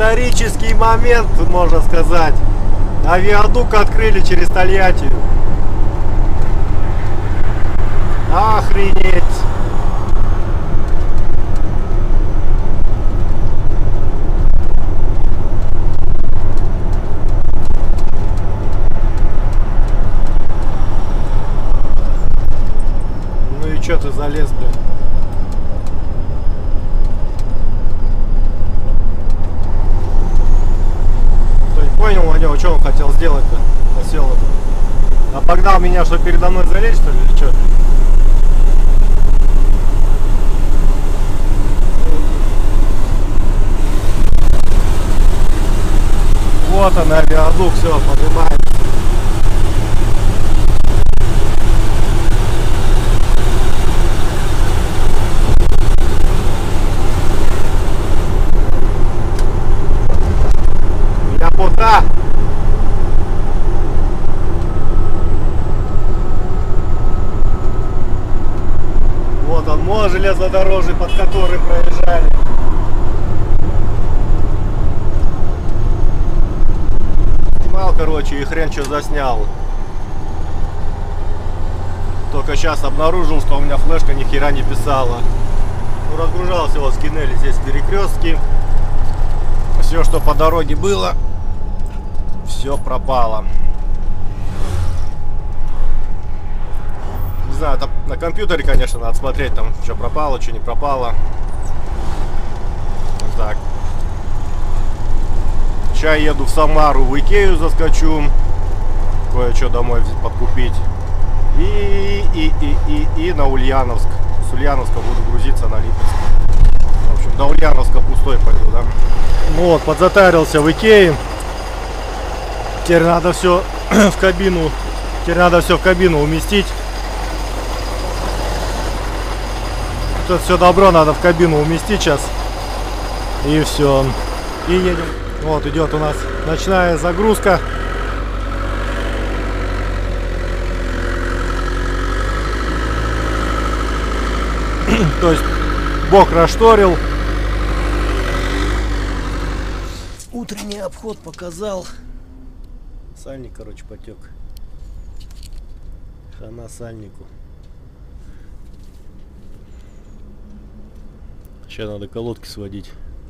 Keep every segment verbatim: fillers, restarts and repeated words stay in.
Исторический момент, можно сказать. Авиадук открыли через Тольятти. Охренеть! Ну и чё ты залез, блин? Понял, Ванёва, что он хотел сделать-то? Поселок-то. А погнал меня, что передо мной залезть, что ли, или что? Вот он, авиадук, все, поднимается. Ляпота! Вот он, мост железнодорожный, под которым проезжали. Снимал, короче, и хрен что заснял. Только сейчас обнаружил, что у меня флешка ни хера не писала. Ну, разгружался его с Кинели, здесь перекрестки. Все, что по дороге было, все пропало. Не знаю, там на компьютере, конечно, надо смотреть, там что пропало, что не пропало. Вот так. Сейчас еду в Самару, в Икею заскочу, кое-что домой подкупить. И, и, и, и, и на Ульяновск. С Ульяновска буду грузиться на Липецк. В общем, до Ульяновска пустой пойду, да. Ну вот, подзатарился в Икее. Теперь надо все в кабину. Теперь надо все в кабину уместить. Тут все добро надо в кабину уместить сейчас. И все. И едем. Вот идет у нас ночная загрузка. То есть Бог расшторил. Утренний обход показал. Сальник, короче, потек. Хана сальнику. Сейчас надо колодки сводить.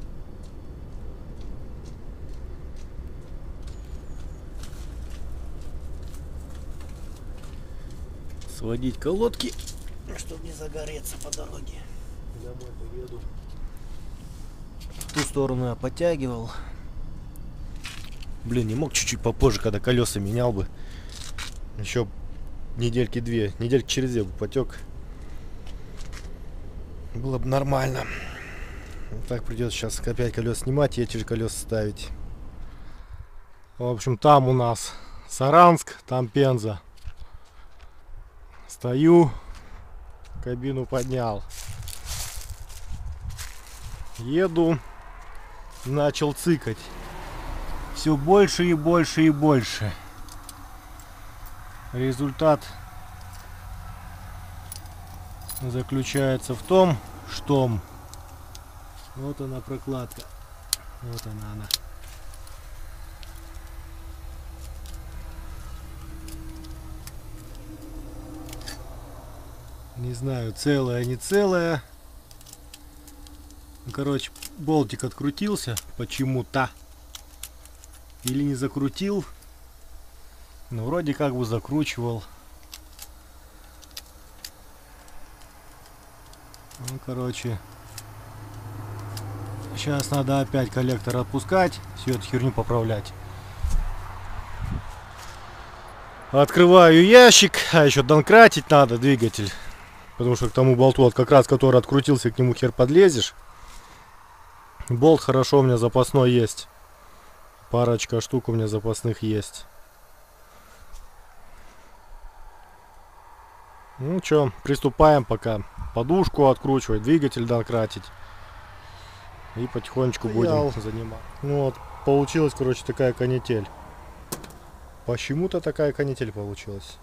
Сводить колодки, чтобы не загореться по дороге. Домой поеду. В ту сторону я подтягивал. Блин, не мог чуть-чуть попозже, когда колеса менял бы. Еще недельки две, недельки через две бы потек. Было бы нормально. Вот так придется сейчас опять колес снимать и эти же колеса ставить. В общем, там у нас Саранск, там Пенза. Стою, кабину поднял. Еду, начал цикать. Все больше и больше и больше. Результат заключается в том, что вот она прокладка. Вот она она. Не знаю, целая, не целая. Короче, болтик открутился почему-то. Или не закрутил. Ну, вроде как бы закручивал. Ну, короче. Сейчас надо опять коллектор отпускать. Всю эту херню поправлять. Открываю ящик. А еще донкратить надо двигатель. Потому что к тому болту, вот как раз который открутился, к нему хер подлезешь. Болт хорошо у меня запасной есть. Парочка штук у меня запасных есть. Ну что, приступаем пока. Подушку откручивать, двигатель донкратить. И потихонечку будем заниматься. Ну вот, получилась, короче, такая канитель. Почему-то такая канитель получилась.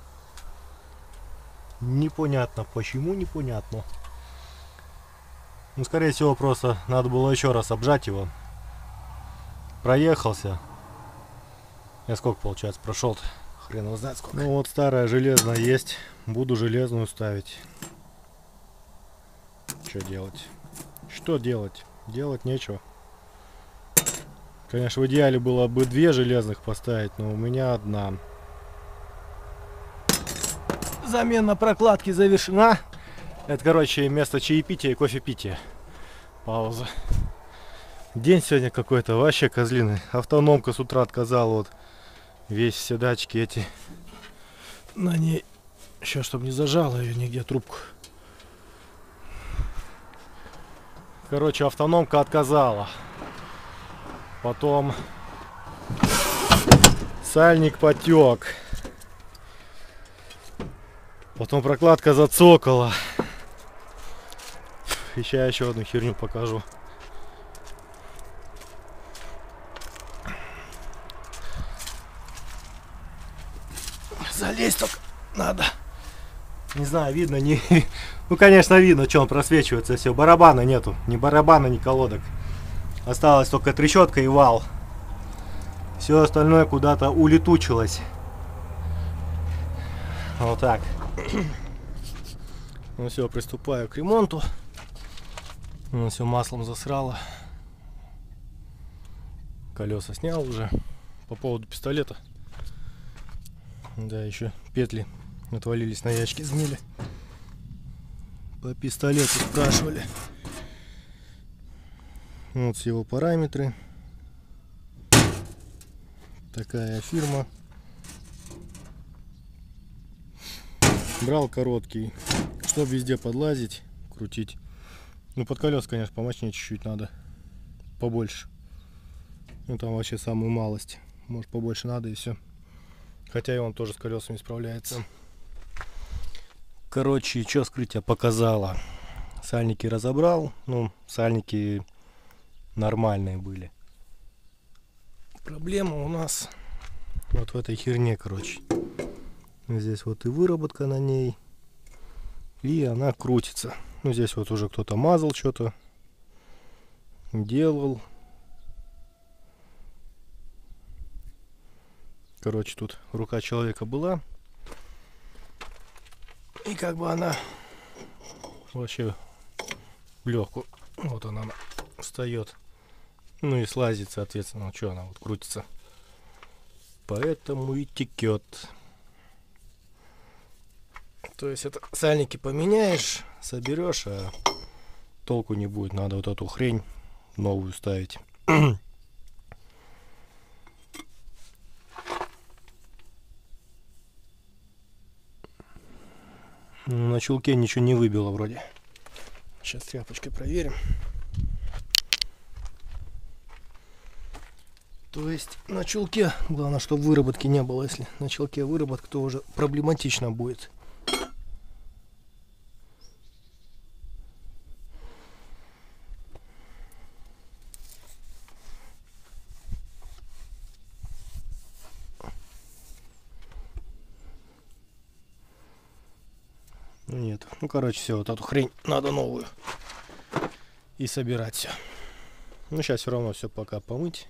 Непонятно, почему непонятно. Ну, скорее всего, просто надо было еще раз обжать его. проехался. Я сколько, получается, прошел-то? Хрен его знает сколько. Ну вот старая железная есть. Буду железную ставить. Что делать? Что делать? Делать нечего. Конечно, в идеале было бы две железных поставить, но у меня одна. Замена прокладки завершена. Это, короче, место чаепития и кофепития. Пауза. День сегодня какой-то вообще козлиный. Автономка с утра отказала. Вот весь все датчики эти на ней. Сейчас, чтобы не зажала ее нигде трубку. Короче, автономка отказала. Потом сальник потек. Потом прокладка зацокала. Сейчас еще одну херню покажу. Залезть только надо. Не знаю, видно, не... Ну, конечно, видно, что он просвечивается. Все, барабана нету. Ни барабана, ни колодок. Осталась только трещотка и вал. Все остальное куда-то улетучилось. Вот так. Ну все, приступаю к ремонту. Ну, все маслом засрало. Колеса снял уже. По поводу пистолета. Да, еще петли отвалились на ячке, сгнили. По пистолету спрашивали. Вот все его параметры. Такая фирма. Брал короткий, чтобы везде подлазить, крутить. Ну, под колес, конечно, помощнее чуть-чуть надо. Побольше. Ну, там вообще самую малость. Может, побольше надо и все. Хотя и он тоже с колесами справляется. Короче, что скрытие показало. Сальники разобрал. Ну, сальники нормальные были. Проблема у нас вот в этой херне, короче. Здесь вот и выработка на ней. И она крутится. Ну, здесь вот уже кто-то мазал что-то. Делал. Короче, тут рука человека была. И как бы она вообще в легкую. Вот она встает. Ну и слазит, соответственно. Ну, что она вот крутится. Поэтому и текет. То есть это сальники поменяешь, соберешь, а толку не будет. Надо вот эту хрень новую ставить. На чулке ничего не выбило вроде. Сейчас тряпочкой проверим. То есть на чулке, главное, чтобы выработки не было. Если на чулке выработка, то уже проблематично будет. Нет. Ну, короче, все, вот эту хрень надо новую. И собирать все. Ну, сейчас все равно все пока помыть.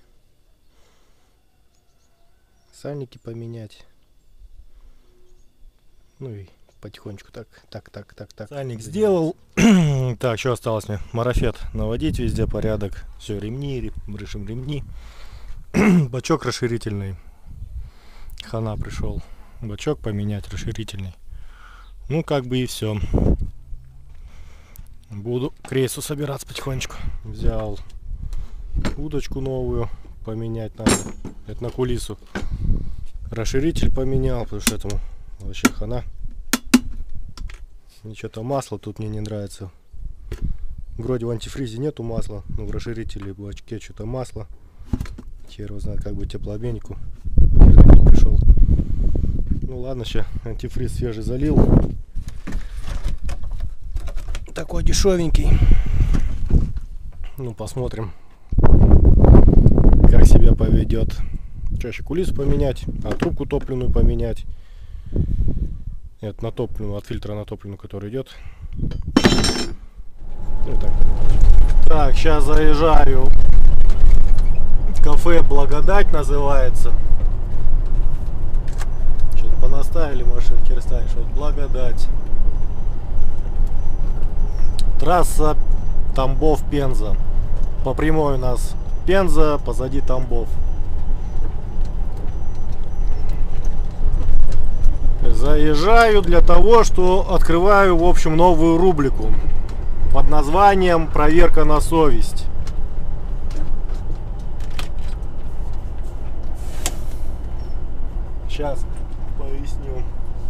Сальники поменять. Ну и потихонечку так, так, так, так, так. Сальник сделал. Так, что осталось мне? Марафет наводить везде порядок. Все, ремни, решим ремни. Бачок расширительный. Хана пришел. Бачок поменять расширительный. Ну, как бы и все. Буду к рейсу собираться потихонечку. Взял удочку новую. Поменять надо. Это на кулису. Расширитель поменял, потому что этому вообще хана. И что-то масло тут мне не нравится. Вроде в антифризе нету масла, но в расширителе в бачке что-то масло. Хер его знает, как бы теплообменнику пришел. Ну ладно, сейчас антифриз свежий залил. Такой дешевенький. Ну, посмотрим, как себя поведет. Чаще кулису поменять, а трубку топливную поменять. Это на топливную, от фильтра на топливную, который идет. Ну, так, так, сейчас заезжаю Кафе Благодать называется. Что-то понаставили машин, хер станешь. Вот Благодать. Трасса Тамбов-Пенза. По прямой у нас Пенза, позади Тамбов. Заезжаю для того, что открываю, в общем, новую рубрику под названием «Проверка на совесть». Сейчас поясню.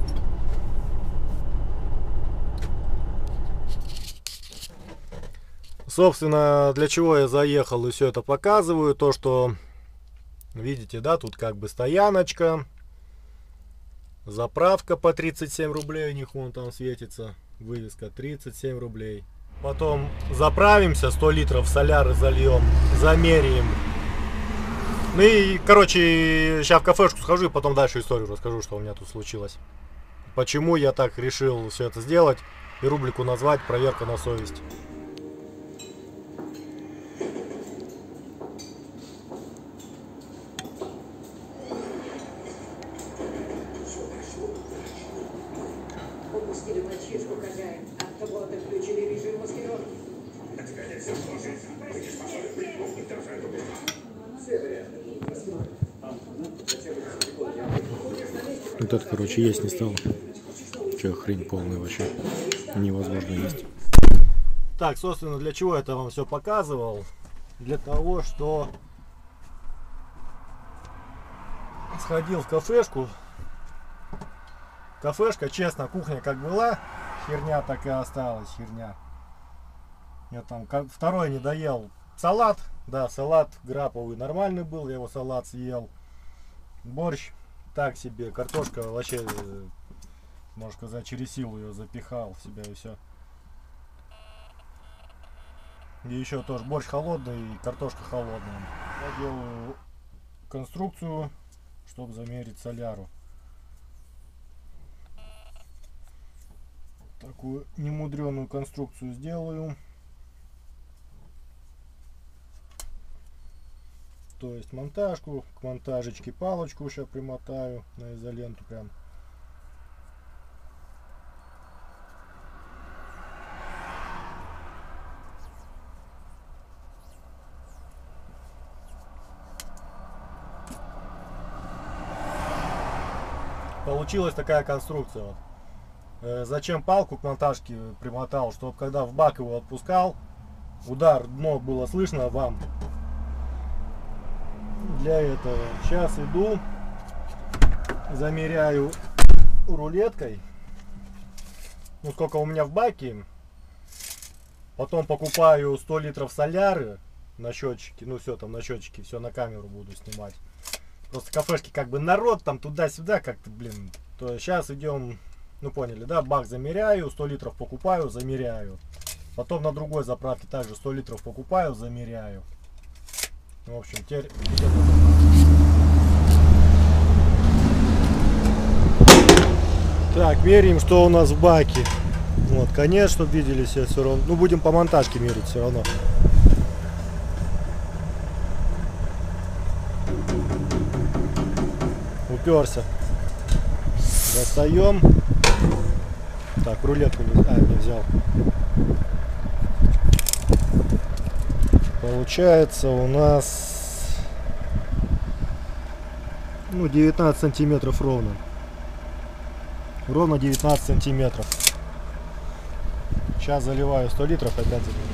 Собственно, для чего я заехал и все это показываю, то что, видите, да, тут как бы стояночка, заправка по тридцать семь рублей, у них вон там светится вывеска тридцать семь рублей. Потом заправимся, сто литров соляры зальем, замеряем. Ну и, короче, сейчас в кафешку схожу и потом дальше историю расскажу, что у меня тут случилось. Почему я так решил все это сделать и рубрику назвать «Проверка на совесть». Упустили мальчишку, хозяин. От того отключили режим маскировки. Вот это, короче, есть не стало. Че, хрень полная вообще. Невозможно есть. Так, собственно, для чего я это вам все показывал? Для того, что сходил в кафешку. Кафешка, честно, кухня как была, херня так и осталась, херня. Я там второй не доел. Салат, да, салат граповый нормальный был, я его салат съел. Борщ так себе, картошка вообще, можно сказать, через силу ее запихал в себя и все. И еще тоже борщ холодный и картошка холодная. Я делаю конструкцию, чтобы замерить соляру. Такую немудреную конструкцию сделаю. То есть монтажку, к монтажечке палочку сейчас примотаю на изоленту прям. Получилась такая конструкция. Вот. Э, зачем палку к монтажке примотал, чтобы когда в бак его отпускал, удар дно было слышно вам. Для этого сейчас иду, замеряю рулеткой, ну сколько у меня в баке, потом покупаю сто литров соляры на счетчике, ну все там на счетчике, все на камеру буду снимать. Просто кафешки как бы народ там туда-сюда как-то, блин, то сейчас идем, ну поняли, да, бак замеряю, сто литров покупаю, замеряю, потом на другой заправке также сто литров покупаю, замеряю. В общем, теперь... Так, меряем, что у нас в баке. Вот, конец, чтобы видели все, все равно. Ну, будем по монтажке мерить все равно. Уперся. Достаем. Так, рулетку не, а, не взял. Получается у нас ну девятнадцать сантиметров ровно. Ровно девятнадцать сантиметров. Сейчас заливаю сто литров, опять заливаю.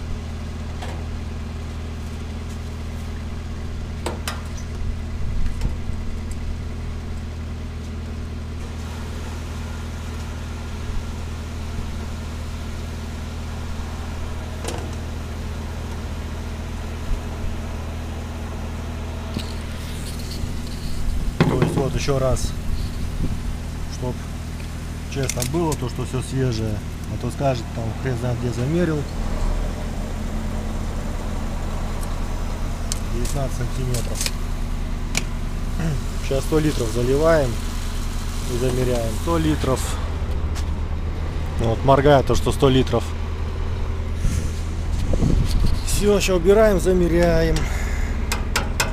Вот еще раз, чтоб честно было, то что все свежее, а то скажет там хрен знает где замерил. девятнадцать сантиметров. Сейчас сто литров заливаем и замеряем. сто литров. Вот моргает то, что сто литров. Все, сейчас убираем, замеряем.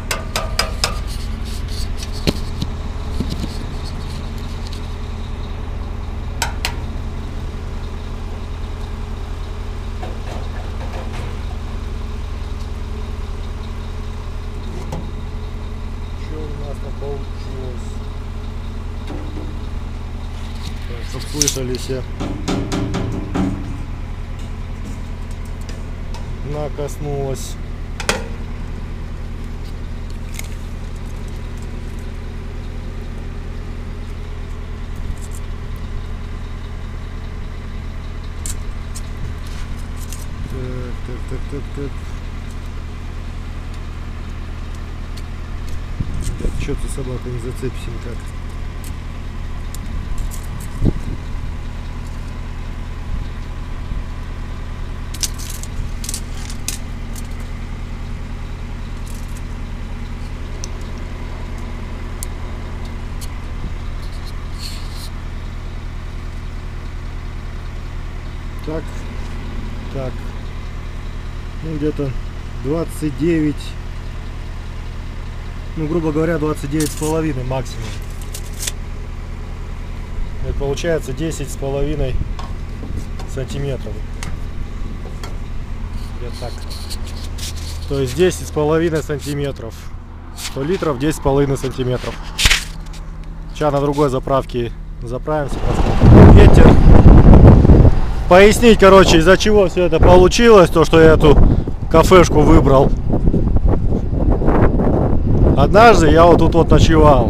Чтоб слышали все. На, коснулась. Так, так, так, так. Так, что-то собака не зацепится никак. Так, так. Ну, где-то двадцать девять, ну, грубо говоря, двадцать девять с половиной максимум. Это получается десять с половиной сантиметров. Где-то так. То есть десять с половиной сантиметров. сто литров, десять с половиной сантиметров. Сейчас на другой заправке заправимся, посмотрим. Ветер. Пояснить, короче, из-за чего все это получилось, то, что я эту кафешку выбрал. Однажды я вот тут вот ночевал.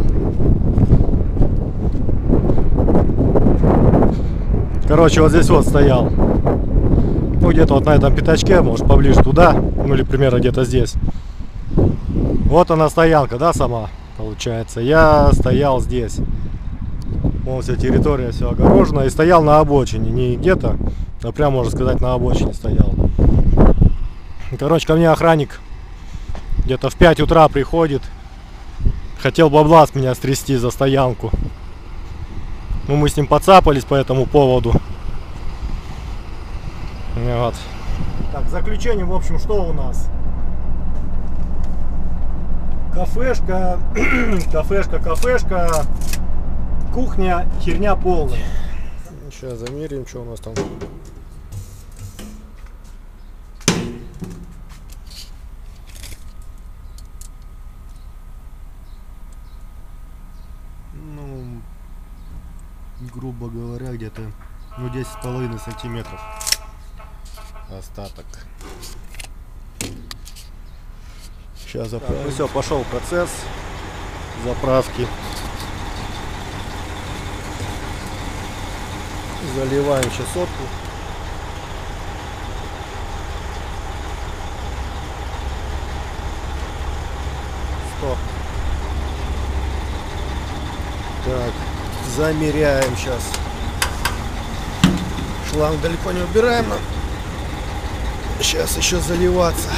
Короче, вот здесь вот стоял. Ну, где-то вот на этом пятачке, может, поближе туда. Ну, или примерно где-то здесь. Вот она стоянка, да, сама, получается. Я стоял здесь. Вон вся территория, все огорожена. И стоял на обочине. Не где-то, а прям, можно сказать, на обочине стоял. Короче, ко мне охранник где-то в пять утра приходит. Хотел бабла с меня стрясти за стоянку. Ну, мы с ним поцапались по этому поводу. Вот. Так, заключение, в общем, что у нас? Кафешка, кафешка, кафешка. Кухня, херня полная. Сейчас замерим, что у нас там. Ну, грубо говоря, где-то, ну, десять с половиной сантиметров остаток. Сейчас заправим. Ну все, пошел процесс заправки. Заливаем сейчас сотку. Стоп. Так, замеряем сейчас. Шланг далеко не убираем. Сейчас еще заливаться.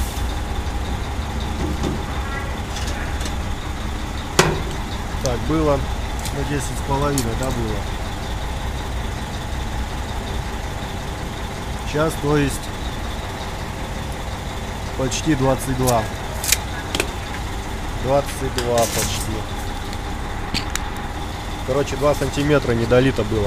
Так, было на десять с половиной, да, было. Сейчас, то есть, почти двадцать два. двадцать два почти. Короче, два сантиметра не долито было.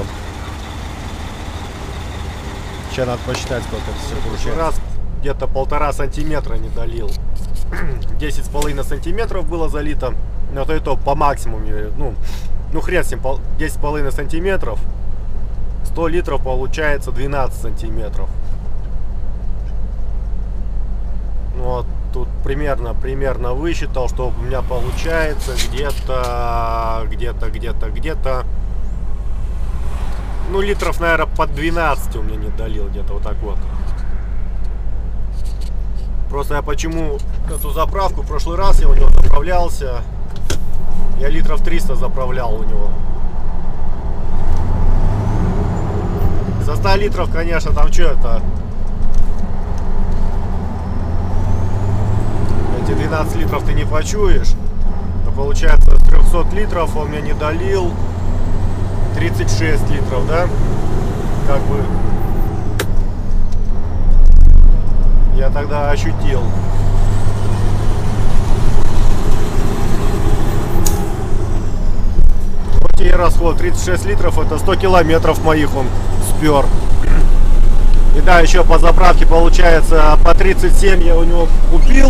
Сейчас надо посчитать, сколько это все получается. Раз где-то полтора сантиметра не долил. десять с половиной сантиметров было залито. Но то и то по максимуму. Ну, ну хрен с ним, десять с половиной сантиметров. сто литров получается двенадцать сантиметров. Ну, вот тут примерно, примерно высчитал, что у меня получается где-то, где-то, где-то, где-то, ну, литров, наверное, под двенадцать у меня не долил, где-то вот так вот. Просто я почему эту заправку, в прошлый раз я у него заправлялся, я литров триста заправлял у него. За сто литров, конечно, там что это? Эти двенадцать литров ты не почуешь. Но получается, с трёхсот литров он мне не долил тридцать шесть литров, да? Как бы я тогда ощутил. Вот и расход тридцать шесть литров, это сто километров моих он спер. И да, еще по заправке получается по тридцать семь я у него купил.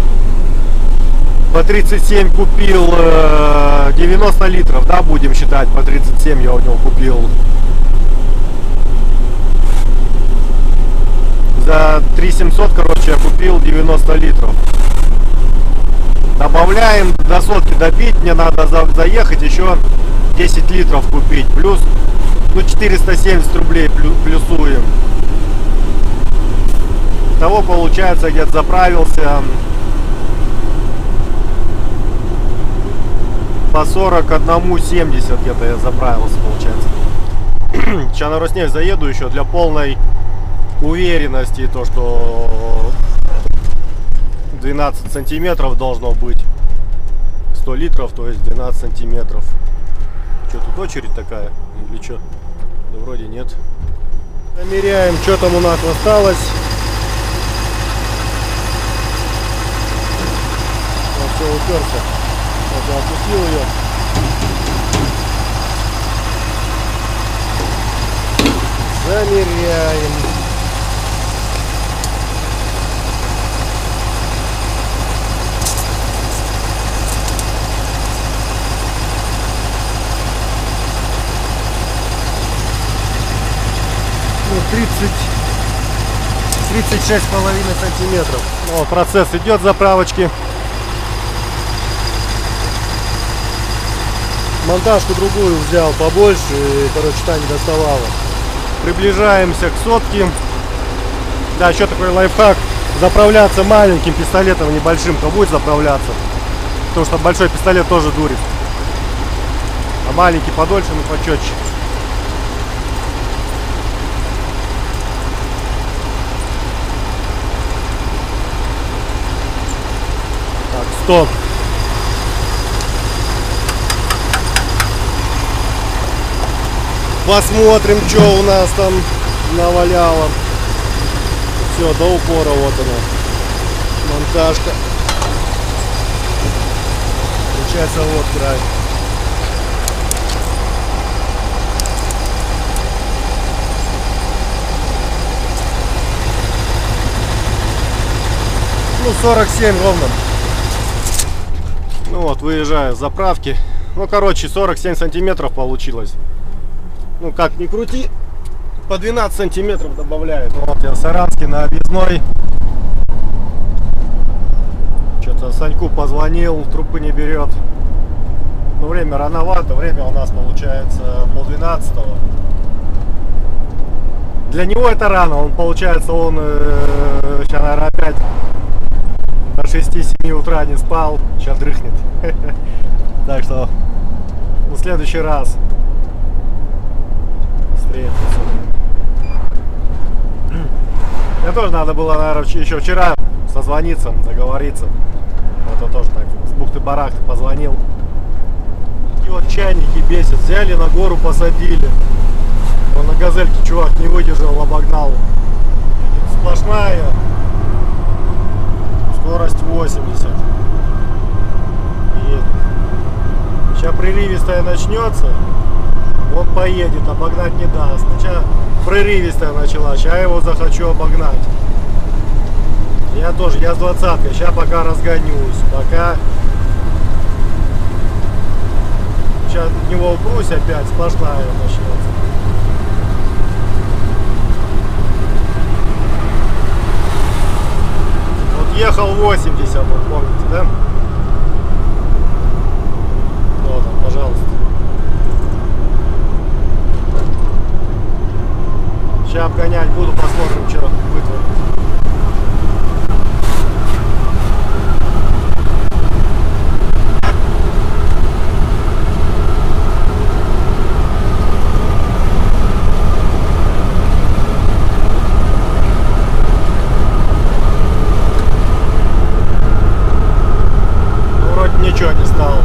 По тридцать семь купил э, девяносто литров, да, будем считать, по тридцать семь я у него купил семьсот, короче, я купил девяносто литров. Добавляем до сотки добить, мне надо за заехать еще десять литров купить. Плюс, ну, четыреста семьдесят рублей плю плюсуем. Того получается, где-то заправился по сорок один семьдесят, где-то я заправился, получается. Сейчас на Роснефть заеду еще для полной уверенности, то что двенадцать сантиметров должно быть, сто литров, то есть двенадцать сантиметров. Что, тут очередь такая или что? Да вроде нет. Замеряем, что там у нас осталось. Вот, все, уперся. Вот я отпустил ее. Замеряем. Ну, тридцать, тридцать шесть с половиной сантиметров. О, процесс идет заправочки. Монтажку другую взял побольше, и, короче, та не доставала. Приближаемся к сотке. Да, еще такой лайфхак. Заправляться маленьким пистолетом, небольшим, кто будет заправляться. Потому что большой пистолет тоже дурит. А маленький подольше, ну почетче. Так, стоп. Посмотрим, что у нас там наваляло. Все, до упора, вот она. Монтажка. Получается, вот край. Ну, сорок семь ровно. Ну вот, выезжаю с заправки. Ну, короче, сорок семь сантиметров получилось. Ну, как ни крути, по двенадцать сантиметров добавляет. Вот я в Саранске на объездной. Что-то Саньку позвонил, трубку не берет. Ну, время рановато, время у нас получается полдвенадцатого. Для него это рано, он получается, он э, сейчас, наверное, опять до шести-семи утра не спал, сейчас дрыхнет. Так что в следующий раз встретимся. Мне тоже надо было, наверное, еще вчера созвониться, договориться. Это тоже так, с бухты-барахты позвонил. И вот чайники бесят, взяли на гору, посадили. Он на газельке чувак не выдержал, обогнал. Сплошная. Скорость восемьдесят. Едет. Сейчас прерывистая начнется, он поедет, обогнать не даст. Сначала прерывистая начала, сейчас я его захочу обогнать. Я тоже, я с двадцаткой, сейчас пока разгонюсь, пока сейчас от него упрусь опять, сплошная начнется. Вот ехал восемьдесят, вот помните, да? Вот он, пожалуйста. Сейчас обгонять буду, посмотрим, что вытворит. Ничего не стало.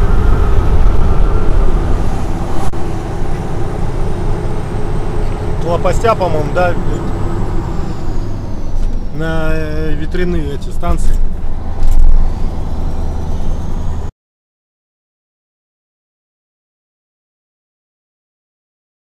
Лопастя, по-моему, да, на ветряные эти станции.